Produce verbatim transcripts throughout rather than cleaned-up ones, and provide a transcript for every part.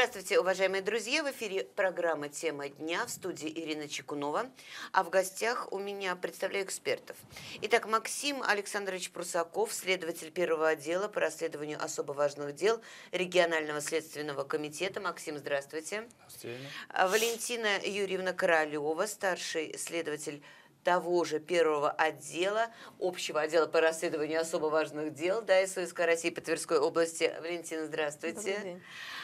Здравствуйте, уважаемые друзья! В эфире программа «Тема дня», в студии Ирина Чекунова, а в гостях у меня представляю экспертов. Итак, Максим Александрович Прусаков, следователь первого отдела по расследованию особо важных дел регионального следственного комитета. Максим, здравствуйте. Здравствуйте. Валентина Юрьевна Королева, старший следователь того же первого отдела, общего отдела по расследованию особо важных дел ДАИС России по Тверской области. Валентина, здравствуйте. Добрый день.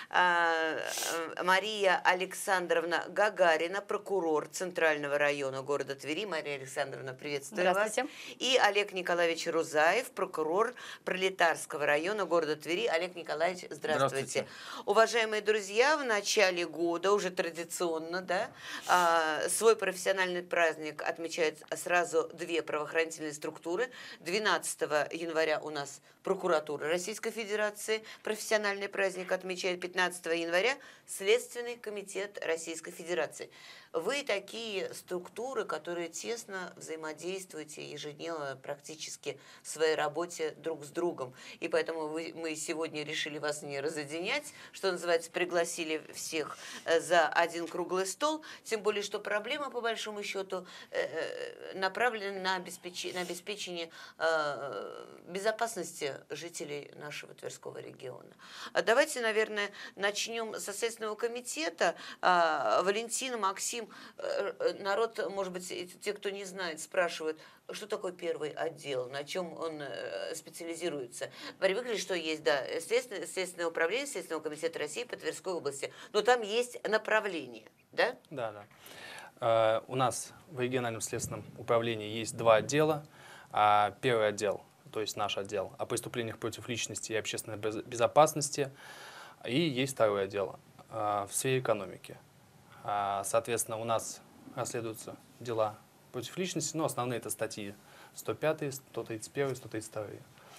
Мария Александровна Гагарина, прокурор Центрального района города Твери. Мария Александровна, приветствую вас. И Олег Николаевич Рузаев, прокурор Пролетарского района города Твери. Олег Николаевич, здравствуйте. Здравствуйте. Уважаемые друзья, в начале года, уже традиционно, да, свой профессиональный праздник отмечают сразу две правоохранительные структуры. двенадцатого января у нас прокуратура Российской Федерации профессиональный праздник отмечает, пятнадцатого января Следственный комитет Российской Федерации. Вы такие структуры, которые тесно взаимодействуете ежедневно практически в своей работе друг с другом. И поэтому вы, мы сегодня решили вас не разъединять, что называется, пригласили всех за один круглый стол. Тем более, что проблема, по большому счету, направлена на обеспечение, на обеспечение безопасности жителей нашего Тверского региона. Давайте, наверное, начнем со Следственного комитета. Валентина, Максим, народ, может быть, те, кто не знает, спрашивают, что такое первый отдел, на чем он специализируется. Привыкли, что есть, да, Следственное, Следственное управление Следственного комитета России по Тверской области, но там есть направление, да? Да, да. У нас в региональном следственном управлении есть два отдела. Первый отдел, то есть наш отдел, о преступлениях против личности и общественной безопасности, и есть второй отдел в сфере экономики. Соответственно, у нас расследуются дела против личности, но основные это статьи сто пятый, сто тридцать первый, сто тридцать второй.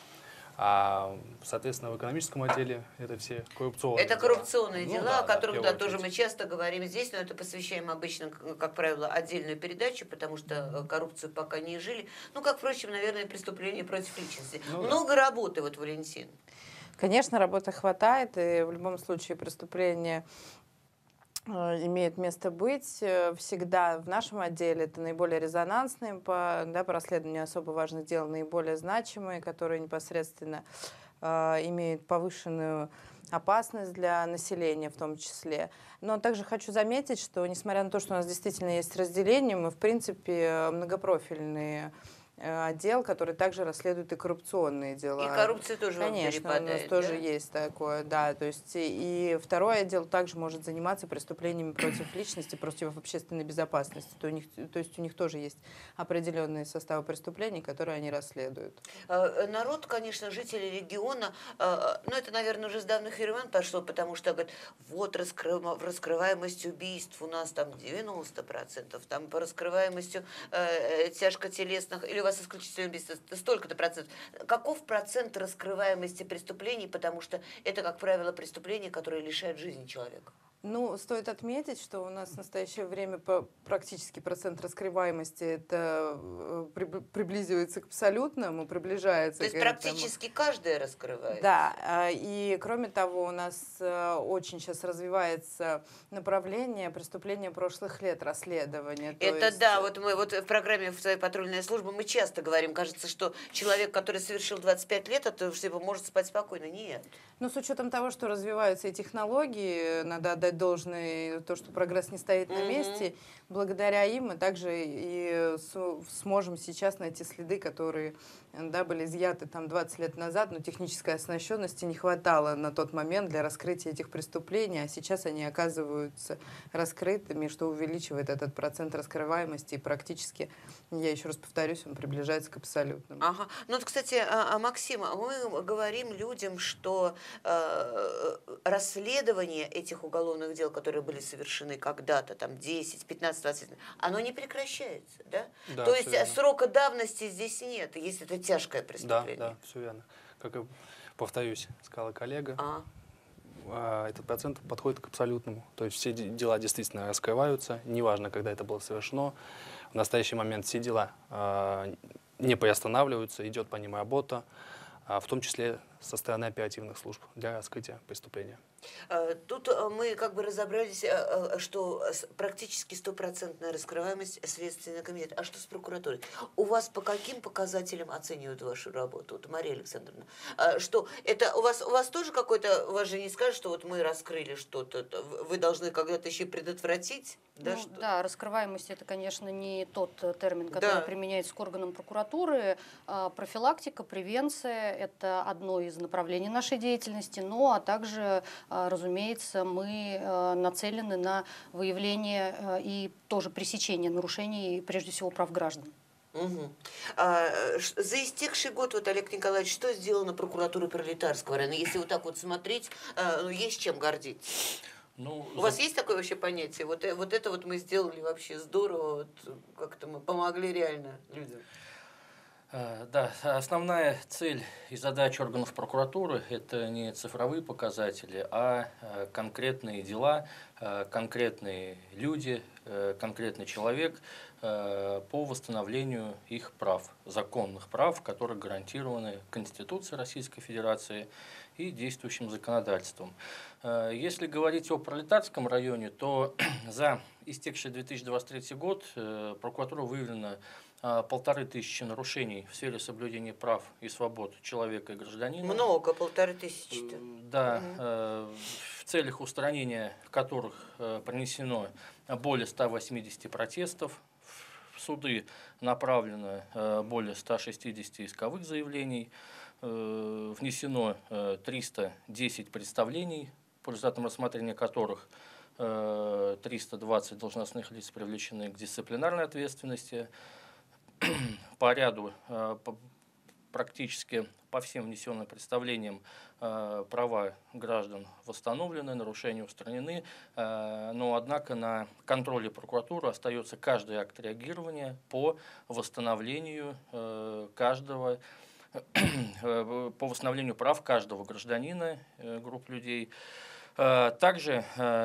А, соответственно, в экономическом отделе это все коррупционные Это дела. коррупционные Ну, дела, да, о которых, да, да, тоже мы часто говорим здесь, но это посвящаем обычно, как правило, отдельную передачу, потому что коррупцию пока не жили. Ну, как, впрочем, наверное, преступления против личности. Ну, Много да. работы, вот, Валентин. Конечно, работы хватает, и в любом случае преступление имеет место быть. Всегда в нашем отделе это наиболее резонансные по, да, по расследованию особо важных дел, наиболее значимые, которые непосредственно э, имеют повышенную опасность для населения в том числе. Но также хочу заметить, что несмотря на то, что у нас действительно есть разделение, мы в принципе многопрофильные отдел, который также расследует и коррупционные дела. И коррупция тоже Конечно, вам у нас перепадает, тоже да? есть такое, да. То есть и второй отдел также может заниматься преступлениями против личности, против общественной безопасности. То, у них, то есть у них тоже есть определенные составы преступлений, которые они расследуют. Народ, конечно, жители региона, ну это, наверное, уже с давних времен пошло, потому что говорят, вот раскрываемость убийств у нас там девяносто процентов, там по раскрываемостью э, тяжкотелесных, или у вас исключительно убийство столько-то процентов. Каков процент раскрываемости преступлений, потому что это, как правило, преступления, которые лишают жизни человека? Ну, стоит отметить, что у нас в настоящее время по практически процент раскрываемости это приблизивается к абсолютному, приближается. То есть к практически этому. Каждая раскрывается. Да, и кроме того, у нас очень сейчас развивается направление преступления прошлых лет расследования. Это есть... да, вот мы вот в программе «В своей патрульной службе» мы часто говорим, кажется, что человек, который совершил двадцать пять лет, это что может спать спокойно. Нет. Но с учетом того, что развиваются и технологии, надо отдать должное, то, что прогресс не стоит на месте, mm-hmm. благодаря им мы также и сможем сейчас найти следы, которые, да, были изъяты там двадцать лет назад, но технической оснащенности не хватало на тот момент для раскрытия этих преступлений, а сейчас они оказываются раскрытыми, что увеличивает этот процент раскрываемости, и практически, я еще раз повторюсь, он приближается к абсолютному. Ага. Ну вот, кстати, Максим, мы говорим людям, что э, расследование этих уголовных дел, которые были совершены когда-то, там десять, пятнадцать, двадцать, оно не прекращается, да? Да, То есть верно. Срока давности здесь нет, если это тяжкое преступление. Да, да, все верно. Как и, повторюсь, сказала коллега, а. этот процент подходит к абсолютному. То есть все дела действительно раскрываются, неважно, когда это было совершено. В настоящий момент все дела э, не приостанавливаются, идет по ним работа, в том числе со стороны оперативных служб для раскрытия преступления. Тут мы как бы разобрались, что практически стопроцентная раскрываемость Следственный комитет. А что с прокуратурой? У вас по каким показателям оценивают вашу работу? Вот, Мария Александровна, что это у вас, у вас тоже какой-то, у вас же не скажут, что вот мы раскрыли что-то, вы должны когда-то еще предотвратить? Да, ну, что... да, раскрываемость это, конечно, не тот термин, который да. применяется к органам прокуратуры. Профилактика, превенция – это одно из направлений нашей деятельности, ну а также, разумеется, мы нацелены на выявление и тоже пресечение нарушений, прежде всего, прав граждан. Угу. А, за истекший год, вот, Олег Николаевич, что сделано прокуратурой Пролетарского района? Если вот так вот смотреть, ну, есть чем гордиться? Ну, У за... вас есть такое вообще понятие? Вот, вот это вот мы сделали вообще здорово, вот, как-то мы помогли реально людям. Да, основная цель и задача органов прокуратуры – это не цифровые показатели, а конкретные дела, конкретные люди, конкретный человек по восстановлению их прав, законных прав, которые гарантированы Конституцией Российской Федерации и действующим законодательством. Если говорить о Пролетарском районе, то за истекший две тысячи двадцать третий год прокуратура выявлена полторы тысячи нарушений в сфере соблюдения прав и свобод человека и гражданина. Много, полторы тысячи-то. Да, угу. В целях устранения которых принесено более ста восьмидесяти протестов, в суды направлено более ста шестидесяти исковых заявлений, внесено триста десять представлений, по результатам рассмотрения которых триста двадцать должностных лиц привлечены к дисциплинарной ответственности. По ряду, практически по всем внесенным представлениям, права граждан восстановлены, нарушения устранены, но, однако, на контроле прокуратуры остается каждый акт реагирования по восстановлению каждого, по восстановлению прав каждого гражданина, групп людей. Также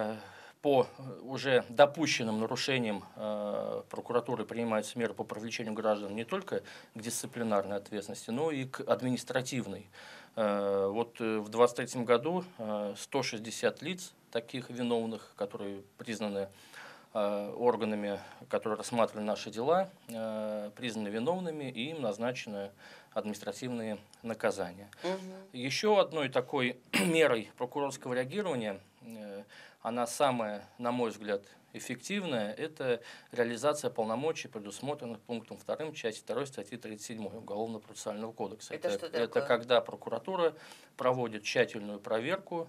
по уже допущенным нарушениям э, прокуратуры принимаются меры по привлечению граждан не только к дисциплинарной ответственности, но и к административной. Э, вот в две тысячи двадцать третьем году э, сто шестьдесят лиц, таких виновных, которые признаны э, органами, которые рассматривали наши дела, э, признаны виновными, и им назначены административные наказания. Угу. Еще одной такой мерой прокурорского реагирования, э, она самая, на мой взгляд, эффективная, это реализация полномочий, предусмотренных пунктом вторым части второй статьи тридцать седьмой Уголовного процессуального кодекса. Это, это, что это когда прокуратура проводит тщательную проверку,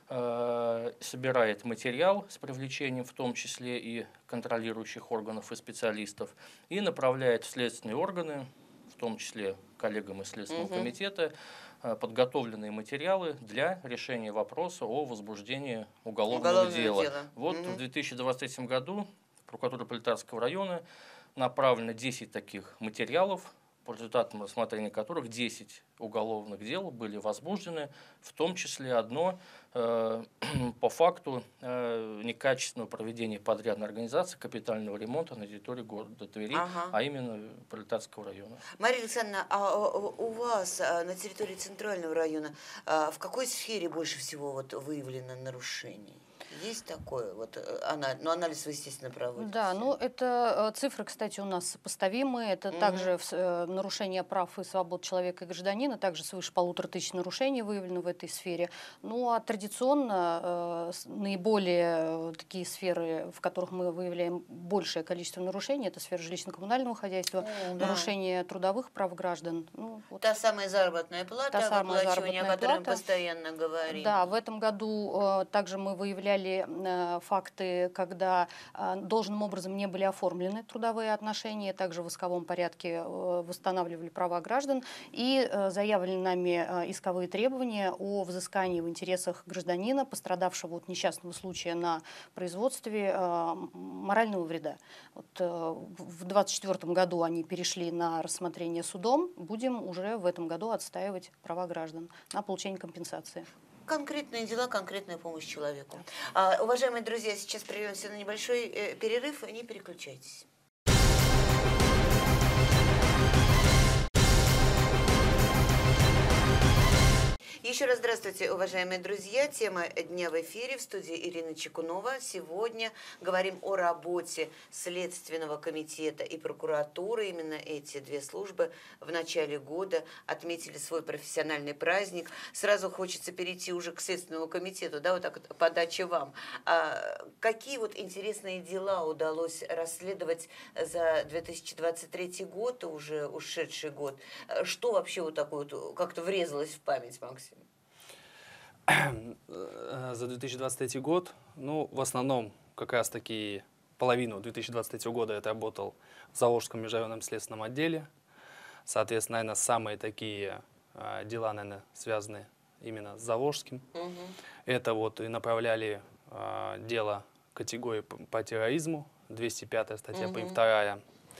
э, собирает материал с привлечением в том числе и контролирующих органов и специалистов, и направляет в следственные органы, в том числе коллегам из Следственного угу. комитета, подготовленные материалы для решения вопроса о возбуждении уголовного, уголовного дела. дела. Вот угу. в две тысячи двадцать третьем году в прокуратуру Пролетарского района направлено десять таких материалов, по результатам рассмотрения которых десять уголовных дел были возбуждены, в том числе одно э, по факту э, некачественного проведения подрядной организации капитального ремонта на территории города Твери, ага. а именно Пролетарского района. Мария Александровна, а у вас на территории Центрального района в какой сфере больше всего вот выявлено нарушений? Есть такое? Вот, анализ, ну, анализ вы, естественно, проводите. Да, ну это цифры, кстати, у нас сопоставимые. Это угу. также нарушение прав и свобод человека и гражданина, также свыше полутора тысяч нарушений выявлено в этой сфере. Ну а традиционно э, наиболее такие сферы, в которых мы выявляем большее количество нарушений, это сфера жилищно-коммунального хозяйства, О, да. нарушение трудовых прав граждан. Ну, вот. Та самая заработная плата, Та самая заработная о которой мы плата. постоянно говорим. Да, в этом году э, также мы выявляли факты, когда должным образом не были оформлены трудовые отношения, также в исковом порядке восстанавливали права граждан, и заявлены нами исковые требования о взыскании в интересах гражданина, пострадавшего от несчастного случая на производстве, морального вреда. Вот в двадцать четвёртом году они перешли на рассмотрение судом, будем уже в этом году отстаивать права граждан на получение компенсации. Конкретные дела, конкретная помощь человеку. А, уважаемые друзья, сейчас прервемся на небольшой э, перерыв, не переключайтесь. Еще раз здравствуйте, уважаемые друзья. Тема дня в эфире, в студии Ирина Чекунова. Сегодня говорим о работе Следственного комитета и прокуратуры. Именно эти две службы в начале года отметили свой профессиональный праздник. Сразу хочется перейти уже к Следственному комитету, да, вот так вот подача вам. А какие вот интересные дела удалось расследовать за две тысячи двадцать третий год, уже ушедший год? Что вообще вот такое вот как-то врезалось в память, Максим? За две тысячи двадцать третий год, ну, в основном, как раз таки половину две тысячи двадцать третьего года я работал в Заволжском межрайонном следственном отделе. Соответственно, наверное, самые такие э, дела, наверное, связаны именно с Заволжским. Угу. Это вот и направляли э, дело категории по, по терроризму, двести пятая статья, угу. вторая.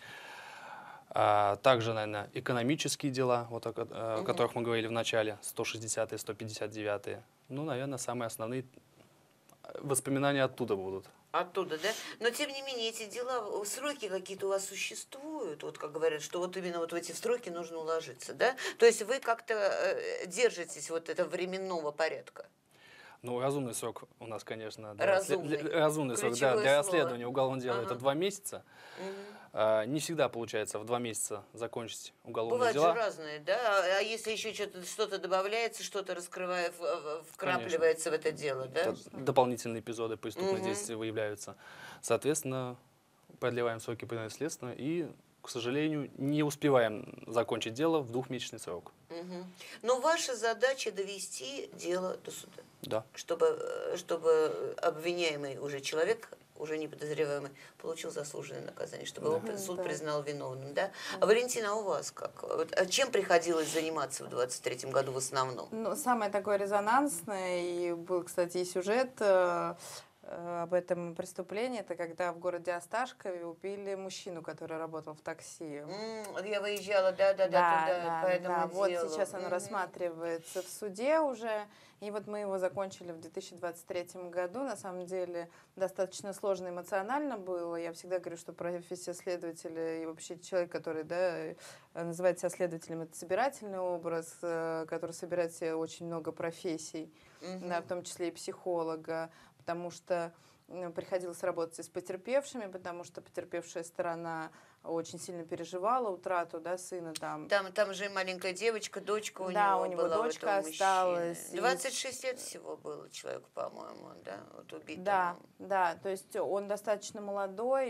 А, также, наверное, экономические дела, вот, о, о угу. которых мы говорили в начале, сто шестидесятая, сто пятьдесят девятая. Ну, наверное, самые основные воспоминания оттуда будут. Оттуда, да? Но, тем не менее, эти дела, сроки какие-то у вас существуют, вот как говорят, что вот именно вот в эти сроки нужно уложиться, да? То есть вы как-то э, держитесь вот этого временного порядка? Ну, разумный срок у нас, конечно, для, разумный, для, разумный срок, да, для расследования уголовного дела ага. это два месяца. Угу. А, не всегда получается в два месяца закончить уголовные Бывают дела. Бывают же разные, да? А если еще что-то что-то добавляется, что-то раскрывая, вкрапливается конечно. В это дело, да? Это дополнительные эпизоды преступных угу. действий выявляются. Соответственно, продлеваем сроки принятия следствия и, к сожалению, не успеваем закончить дело в двухмесячный срок. Угу. Но ваша задача довести дело до суда. Да. Чтобы, чтобы обвиняемый уже человек, уже не подозреваемый, получил заслуженное наказание, чтобы да. его суд да. признал виновным. Да? А Валентина, а у вас как? Вот, чем приходилось заниматься в двадцать третьем году в основном? Ну, самое такое резонансное, и был, кстати, и сюжет э, об этом преступлении, это когда в городе Осташкове убили мужчину, который работал в такси. Mm, я выезжала, да-да-да, да, туда, да, по этому да. Вот делу. сейчас оно mm-hmm. рассматривается в суде уже, и вот мы его закончили в две тысячи двадцать третьем году. На самом деле достаточно сложно эмоционально было. Я всегда говорю, что профессия следователя и вообще человек, который да, называет себя следователем, это собирательный образ, который собирает в себе очень много профессий, mm-hmm. да, в том числе и психолога, потому что приходилось работать и с потерпевшими, потому что потерпевшая сторона очень сильно переживала утрату да, сына. Там. Там, там же маленькая девочка, дочка у да, него у него была, дочка осталась. двадцать шесть лет всего было человеку, по-моему, да, вот убитому. Да, да, то есть он достаточно молодой,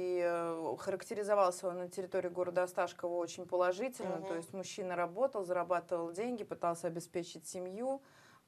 и характеризовался он на территории города Осташкова очень положительно, угу. то есть мужчина работал, зарабатывал деньги, пытался обеспечить семью,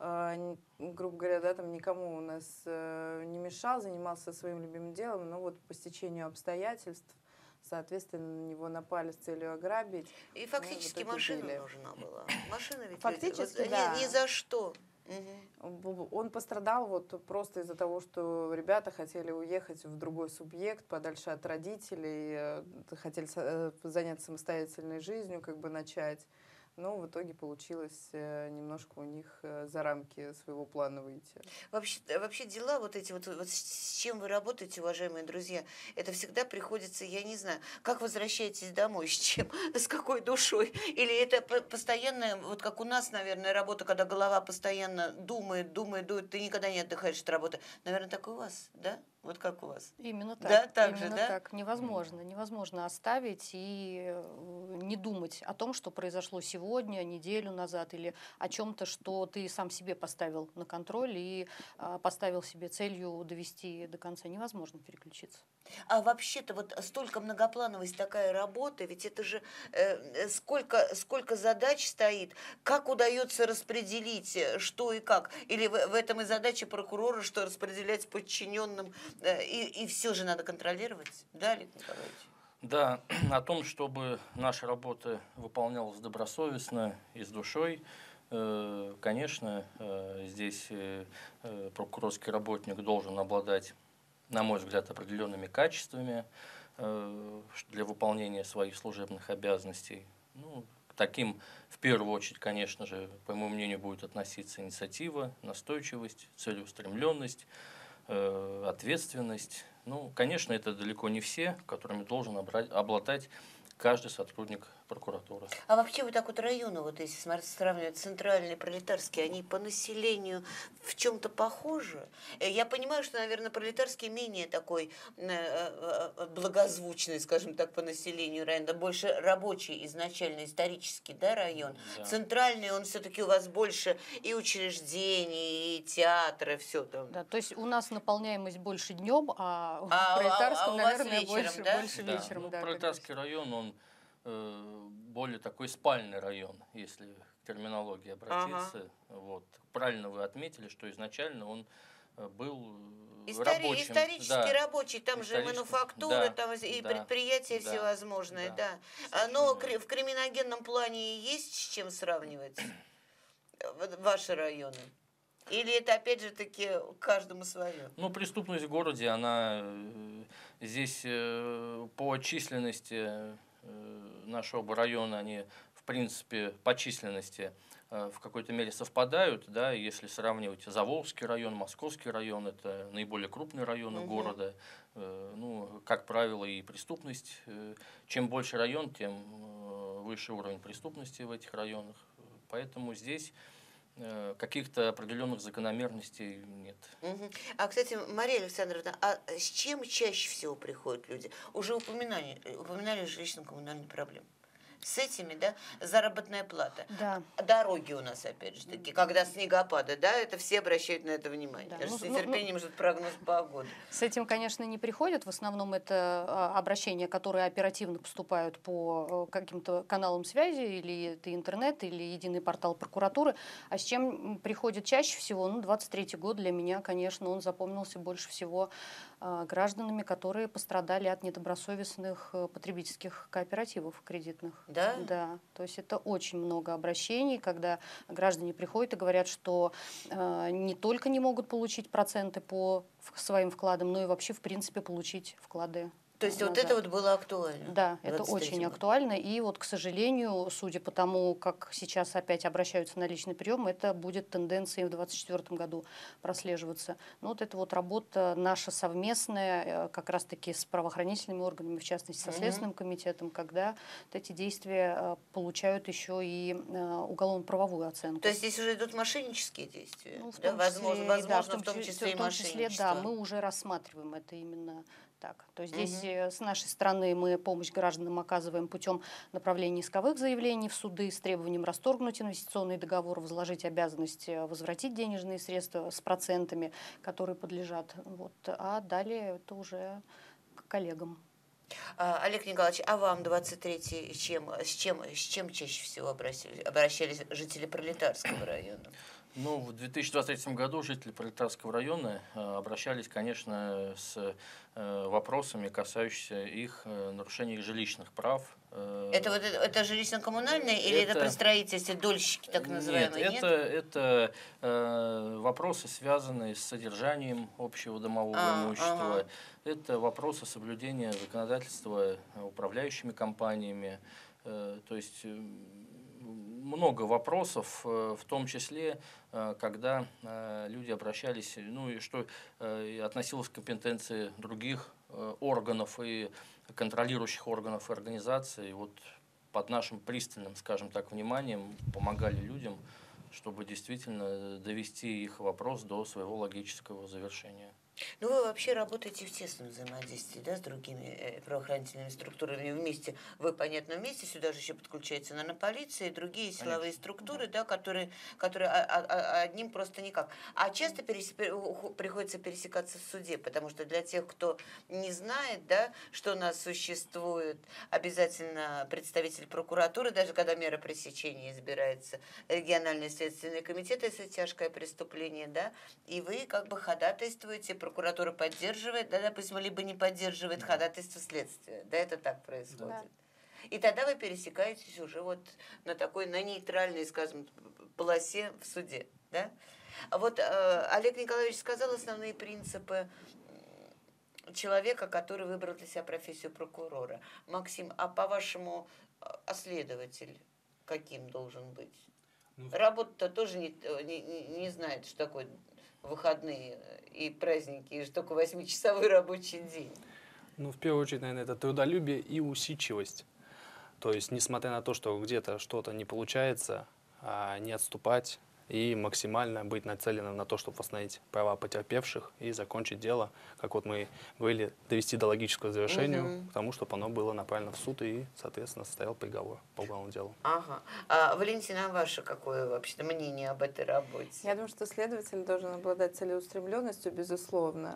грубо говоря, да, там никому у нас э, не мешал, занимался своим любимым делом, но вот по стечению обстоятельств, соответственно, на него напали с целью ограбить. И фактически ну, машина убили. Нужна была. Машина ведь фактически, вот, да. ни, ни за что. Угу. Он пострадал вот просто из-за того, что ребята хотели уехать в другой субъект, подальше от родителей, хотели заняться самостоятельной жизнью, как бы начать. Но в итоге получилось немножко у них за рамки своего плана выйти. Вообще, вообще дела вот эти, вот, вот с чем вы работаете, уважаемые друзья, это всегда приходится, я не знаю, как возвращаетесь домой, с чем, с какой душой? Или это постоянная, вот как у нас, наверное, работа, когда голова постоянно думает, думает, думает, ты никогда не отдыхаешь от работы. Наверное, так и у вас, да? Вот как у вас? Именно так. Да, так Именно же, да? так. Невозможно. Невозможно оставить и не думать о том, что произошло сегодня, неделю назад, или о чем-то, что ты сам себе поставил на контроль и а, поставил себе целью довести до конца. Невозможно переключиться. А вообще-то вот столько многоплановость такая работа, ведь это же э, сколько, сколько задач стоит, как удается распределить, что и как. Или в, в этом и задача прокурора, что распределять подчиненным, э, и, и все же надо контролировать, да, Олег Николаевич? Да, о том, чтобы наша работа выполнялась добросовестно и с душой, э, конечно, э, здесь э, прокурорский работник должен обладать, на мой взгляд, определенными качествами э, для выполнения своих служебных обязанностей. Ну, к таким, в первую очередь, конечно же, по моему мнению, будет относиться инициатива, настойчивость, целеустремленность, э, ответственность. Ну, конечно, это далеко не все, которыми должен обладать каждый сотрудник прокуратуры. А вообще вот так вот районы, вот если смотреть, сравнивать центральные, пролетарские, они по населению в чем-то похожи? Я понимаю, что, наверное, пролетарский менее такой благозвучный, скажем так, по населению район, да больше рабочий изначально, исторический, да, район. Да. Центральный, он все-таки у вас больше и учреждений, и театры, все там. Да, то есть у нас наполняемость больше днем, а, а в пролетарском, а, а наверное, вечером, больше, да? больше Да. вечером. Ну, да, пролетарский район, он э, более такой спальный район, если к терминологии обратиться. Ага. Вот. Правильно вы отметили, что изначально он был Истори- рабочим. Исторически да. рабочий, там же мануфактура, да. там и да. предприятия да. всевозможные, да. да. Но в криминогенном плане есть с чем сравнивать ваши районы? Или это, опять же, таки каждому свое? Ну, преступность в городе, она здесь по численности нашего района, они, в принципе, по численности в какой-то мере совпадают, да, если сравнивать Заволжский район, Московский район, это наиболее крупные районы угу. города, ну, как правило, и преступность, чем больше район, тем выше уровень преступности в этих районах, поэтому здесь каких-то определенных закономерностей нет. Угу. А, кстати, Мария Александровна, а с чем чаще всего приходят люди? Уже упоминали, упоминали жилищно-коммунальные проблемы. С этими, да, заработная плата. Да. Дороги у нас, опять же таки, когда снегопады, да, это все обращают на это внимание. Да. Даже ну, с нетерпением ну, ждут прогноз погоды. С этим, конечно, не приходят. В основном это обращения, которые оперативно поступают по каким-то каналам связи, или это интернет, или единый портал прокуратуры. А с чем приходят чаще всего? Ну, двадцать третий год для меня, конечно, он запомнился больше всего гражданами, которые пострадали от недобросовестных потребительских кооперативов кредитных. Да? Да. То есть это очень много обращений, когда граждане приходят и говорят, что э, не только не могут получить проценты по своим вкладам, но и вообще, в принципе, получить вклады. То есть назад. Вот это вот было актуально? Да, это очень актуально. И вот, к сожалению, судя по тому, как сейчас опять обращаются на личный прием, это будет тенденцией в двадцать четвёртом году прослеживаться. Но вот эта вот работа наша совместная, как раз-таки с правоохранительными органами, в частности, со Следственным комитетом, когда вот эти действия получают еще и уголовно-правовую оценку. То есть здесь уже идут мошеннические действия? Ну, в да? том возможно, числе, возможно, да, в том, в том числе, в том числе, да, мы уже рассматриваем это именно так. То есть здесь угу. с нашей стороны мы помощь гражданам оказываем путем направления исковых заявлений в суды с требованием расторгнуть инвестиционный договор, возложить обязанность возвратить денежные средства с процентами, которые подлежат. Вот. А далее это уже к коллегам. Олег Николаевич, а вам двадцать третий чем, с, чем, с чем чаще всего обращались, обращались жители Пролетарского района? Ну, в две тысячи двадцать третьем году жители Пролетарского района обращались, конечно, с вопросами, касающимися их нарушения их жилищных прав. Это вот это, это жилищно-коммунальное или это, это при строительстве дольщики, так называемые? Нет, нет? это, это э, вопросы, связанные с содержанием общего домового а, имущества. Ага. Это вопросы соблюдения законодательства управляющими компаниями. Э, то есть много вопросов, в том числе, когда люди обращались, ну и что относилось к компетенции других органов и контролирующих органов и организаций. Вот под нашим пристальным, скажем так, вниманием помогали людям, чтобы действительно довести их вопрос до своего логического завершения. Ну, вы вообще работаете в тесном взаимодействии, да, с другими правоохранительными структурами вместе. Вы, понятно, вместе, сюда же еще подключается, наверное, полиция и другие силовые Конечно. структуры, да, которые, которые одним просто никак. А часто пересек... приходится пересекаться в суде, потому что для тех, кто не знает, да, что у нас существует обязательно представитель прокуратуры, даже когда мера пресечения избирается, региональный следственный комитет, если тяжкое преступление, да, и вы как бы ходатайствуете, прокуратура поддерживает, да, допустим, либо не поддерживает ходатайство следствия. Да, это так происходит. Да. И тогда вы пересекаетесь уже вот на такой, на нейтральной, скажем, полосе в суде. Да? А вот э, Олег Николаевич сказал основные принципы человека, который выбрал для себя профессию прокурора. Максим, а по-вашему, а следователь каким должен быть? Ну, работа-то тоже не, не, не знает, что такое выходные и праздники, и только восьмичасовой рабочий день. Ну, в первую очередь, наверное, это трудолюбие и усидчивость. То есть, несмотря на то, что где-то что-то не получается, а, не отступать и максимально быть нацеленным на то, чтобы восстановить права потерпевших и закончить дело, как вот мы говорили, довести до логического завершения, Мгм. потому что оно было направлено в суд и, соответственно, состоял приговор по уголовному делу. Ага. А, Валентина, а ваше какое вообще мнение об этой работе? Я думаю, что следователь должен обладать целеустремленностью, безусловно,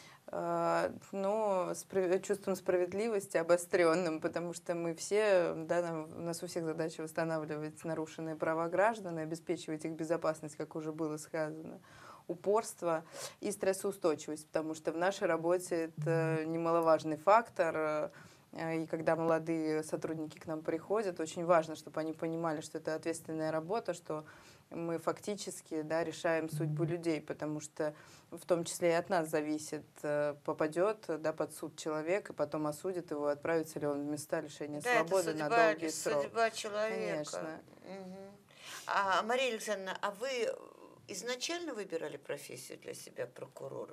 э, но справ- чувством справедливости обостренным, потому что мы все, да, нам- у нас у всех задача восстанавливать нарушенные права граждан и обеспечивать их безопасность, как уже было сказано, упорство и стрессоустойчивость, потому что в нашей работе это немаловажный фактор. э, И когда молодые сотрудники к нам приходят, очень важно, чтобы они понимали, что это ответственная работа, что мы фактически, да, решаем судьбу людей, потому что в том числе и от нас зависит, э, попадет, да, под суд человек, и потом осудит его, отправится ли он в места лишения Да, свободы это на судьба, долгий срок. судьба человека. Конечно. Мгм. А, Мария Александровна, а вы изначально выбирали профессию для себя прокурора?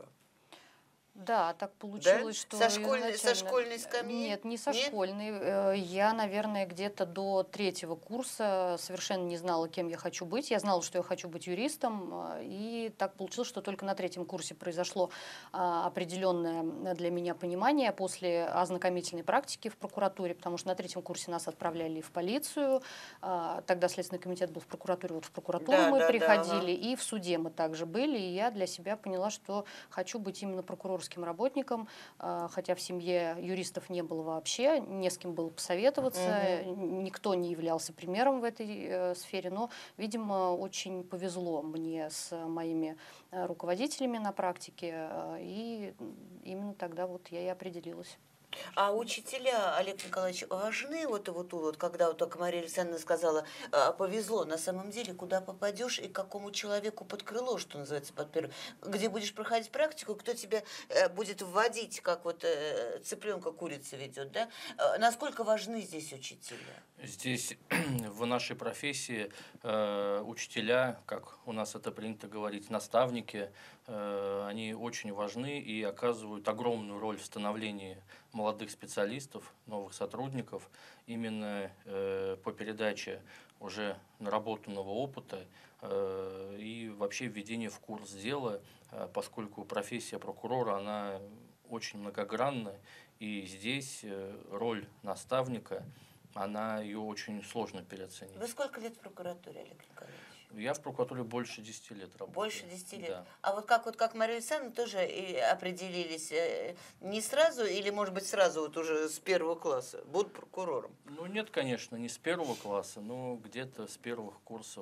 Да, так получилось, что Со школьной- со изначально- школьной скамьи? Нет, не со Нет? школьной. Э, Я, наверное, где-то до третьего курса совершенно не знала, кем я хочу быть. Я знала, что я хочу быть юристом, э, и так получилось, что только на третьем курсе произошло а, определенное для меня понимание после ознакомительной практики в прокуратуре, потому что на третьем курсе нас отправляли в полицию, а, тогда Следственный комитет был в прокуратуре, вот в прокуратуру Да, мы да, да, приходили, ага. и в суде мы также были, и я для себя поняла, что хочу быть именно прокурорским работником, а, хотя в семье юристов не было вообще, не с кем было посоветоваться, Мгм. никто не являлся примером в этой э, сфере, но, видимо, очень повезло мне с моими э, руководителями на практике, э, и именно тогда вот я и определилась. А учителя, Олег Николаевич, важны вот, вот, тут вот, когда вот только Мария Александровна сказала, а, повезло, на самом деле, куда попадешь и к какому человеку под крыло, что называется, под первый, где будешь проходить практику, кто тебя э, будет вводить, как вот э, цыпленка курица ведет, да? Э, насколько важны здесь учителя? Здесь в нашей профессии э, учителя, как у нас это принято говорить, наставники, э, они очень важны и оказывают огромную роль в становлении молодых специалистов, новых сотрудников, именно э, по передаче уже наработанного опыта э, и вообще введение в курс дела, э, поскольку профессия прокурора, она очень многогранна, и здесь э, роль наставника, она ее очень сложно переоценить. Вы сколько лет в прокуратуре, Олег Николаевич? Я в прокуратуре больше десяти лет работаю. Больше десяти лет. Да. А вот как вот как Мария Александровна тоже и определились э, не сразу или, может быть, сразу вот уже с первого класса будут прокурором? Ну нет, конечно, не с первого класса, но где-то с первых курсов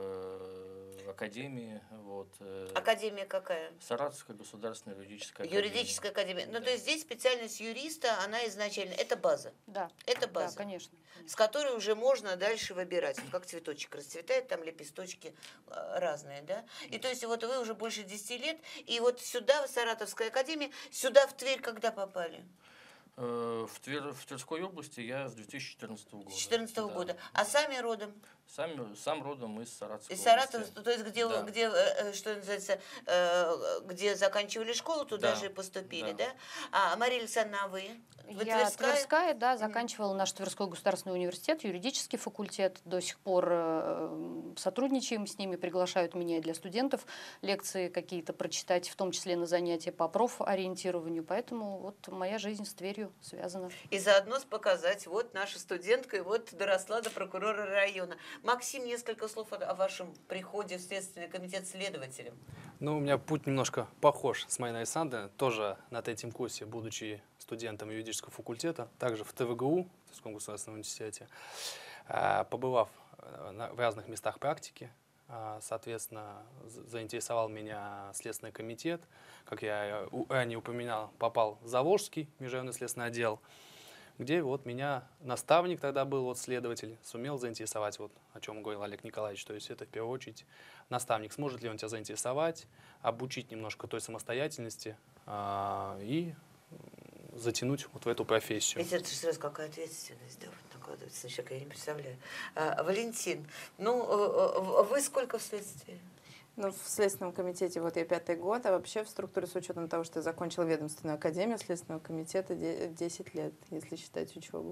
э, академии. Вот, э, Академия какая? Саратовская государственная юридическая академия. Юридическая академия. Ну, Да. то есть здесь специальность юриста, она изначально, это база. Да, Это да, база, конечно. с которой уже можно дальше выбирать. Вот как цветочек расцветает, там лепесточки э, разные, да? И то есть вот вы уже больше десяти лет, и вот сюда, в Саратовской академии, сюда, в Тверь, когда попали? Э, В, Твер, в Тверской области я с две тысячи четырнадцатого С года. две тысячи четырнадцатого Да. года. А сами родом? Сам, сам родом из Саратовской Из Саратова, области. то есть где, Да. где э, э, что называется, э, где заканчивали школу, туда Да, же и поступили, да. да? А Мария Александровна, а вы? Вы Я Тверская? Тверская, да, заканчивала наш Тверской государственный университет, юридический факультет. До сих пор э, сотрудничаем с ними, приглашают меня и для студентов лекции какие-то прочитать, в том числе на занятия по профориентированию. Поэтому вот моя жизнь с Тверью связана. И заодно показать, вот наша студентка, и вот доросла до прокурора района. Максим, несколько слов о, о вашем приходе в Следственный комитет следователем. Ну, у меня путь немножко похож с Мариной Александровной. Тоже на третьем курсе, будучи студентом юридического факультета, также в ТВГУ, в Тверском государственном университете, а, побывав в разных местах практики, а, соответственно, заинтересовал меня Следственный комитет. Как я ранее упоминал, попал в Заволжский межрайонный следственный отдел, где вот меня наставник тогда был, вот следователь, сумел заинтересовать, вот о чем говорил Олег Николаевич. То есть это в первую очередь наставник. Сможет ли он тебя заинтересовать, обучить немножко той самостоятельности а, и затянуть вот в эту профессию. Ведь это же сразу какая ответственность, да, вот накладывается на человека, я не представляю. А, Валентин, ну, э, э, вы сколько в следствии? Ну, в Следственном комитете вот я пятый год, а вообще в структуре с учетом того, что я закончила ведомственную академию Следственного комитета десять лет, если считать учебу.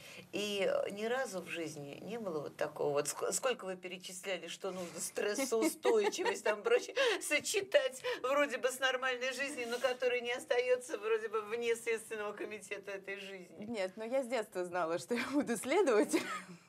И ни разу в жизни не было вот такого, вот ск- сколько вы перечисляли, что нужно стрессоустойчивость, там прочее, сочетать вроде бы с нормальной жизнью, но которая не остается вроде бы вне Следственного комитета этой жизни. Нет, но я с детства знала, что я буду следователем.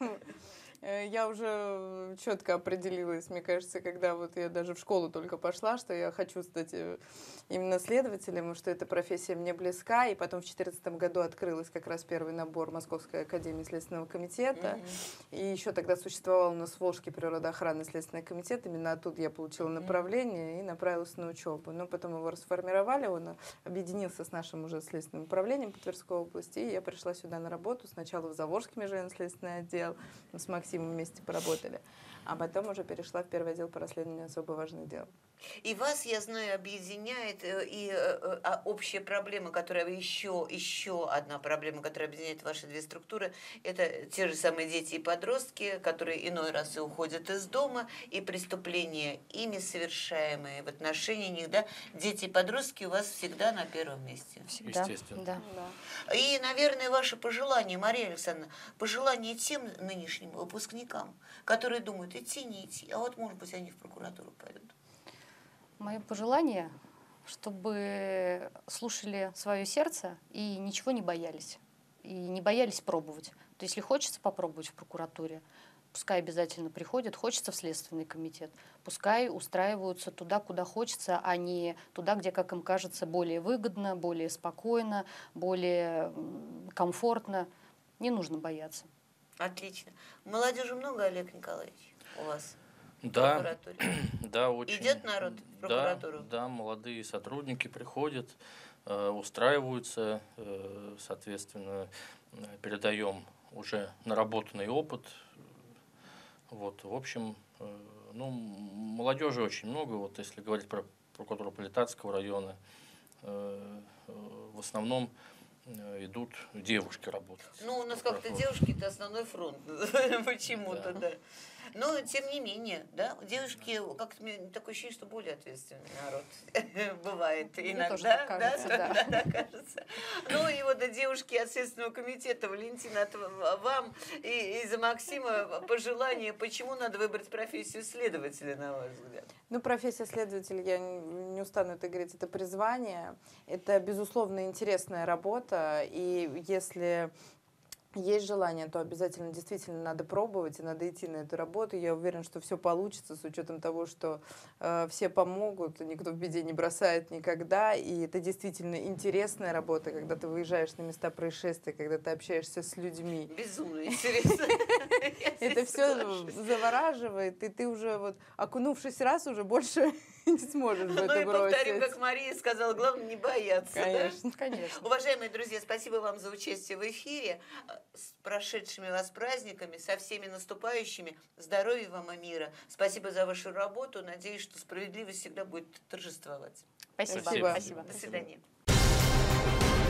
Я уже четко определилась, мне кажется, когда вот я даже в школу только пошла, что я хочу стать именно следователем, и что эта профессия мне близка. И потом в две тысячи четырнадцатом году открылась как раз первый набор Московской академии Следственного комитета. Mm-hmm. И еще тогда существовал у нас в Волжске природоохранный следственный комитет. Именно оттуда я получила направление mm-hmm. и направилась на учебу. Но потом его расформировали, он объединился с нашим уже следственным управлением по Тверской области. И я пришла сюда на работу. Сначала в Заволжский межрайонно-следственный отдел с Максимом вместе поработали, а потом уже перешла в первый отдел по расследованию особо важных дел. И вас, я знаю, объединяет и общая проблема, которая еще, еще одна проблема, которая объединяет ваши две структуры, это те же самые дети и подростки, которые иной раз и уходят из дома, и преступления, ими совершаемые в отношении них, да, дети и подростки у вас всегда на первом месте. Всегда. Естественно. Да. Да. И, наверное, ваше пожелание, Мария Александровна, пожелание тем нынешним выпускникам, которые думают, идти, не идти, а вот, может быть, они в прокуратуру пойдут. Мое пожелание, чтобы слушали свое сердце и ничего не боялись. И не боялись пробовать. То есть, если хочется попробовать в прокуратуре, пускай обязательно приходят, хочется в Следственный комитет, пускай устраиваются туда, куда хочется, а не туда, где, как им кажется, более выгодно, более спокойно, более комфортно. Не нужно бояться. Отлично. Молодежи много, Олег Николаевич, у вас? Да, прокуратуре? да, очень. Идет народ в прокуратуру? Да, да, молодые сотрудники приходят, э, устраиваются, э, соответственно, э, передаем уже наработанный опыт. Вот, в общем, э, ну, молодежи очень много. Вот, если говорить про прокуратуру Пролетарского района, э, э, в основном идут девушки работать. Ну, у нас как-то девушки – это основной фронт, почему-то, да. Но, тем не менее, да, девушки, как-то мне такое ощущение, что более ответственный народ бывает Мне иногда. тоже так кажется, да, да. да, кажется. Ну, и вот девушки от Следственного комитета, Валентина, от вам и, и за Максима пожелание, почему надо выбрать профессию следователя, на ваш взгляд? Ну, профессия следователя, я не устану это говорить, это призвание, это, безусловно, интересная работа, и если есть желание, то обязательно действительно надо пробовать, и надо идти на эту работу. Я уверена, что все получится, с учетом того, что э, все помогут, никто в беде не бросает никогда, и это действительно интересная работа, когда ты выезжаешь на места происшествия, когда ты общаешься с людьми. Безумно интересно. Это все завораживает, и ты уже вот, окунувшись раз, уже больше не сможешь в это бросить. Ну и повторим, как Мария сказала, главное не бояться. Конечно, да? Конечно. Уважаемые друзья, спасибо вам за участие в эфире. С прошедшими вас праздниками, со всеми наступающими. Здоровья вам и мира. Спасибо за вашу работу. Надеюсь, что справедливость всегда будет торжествовать. Спасибо. Спасибо. Спасибо. До свидания.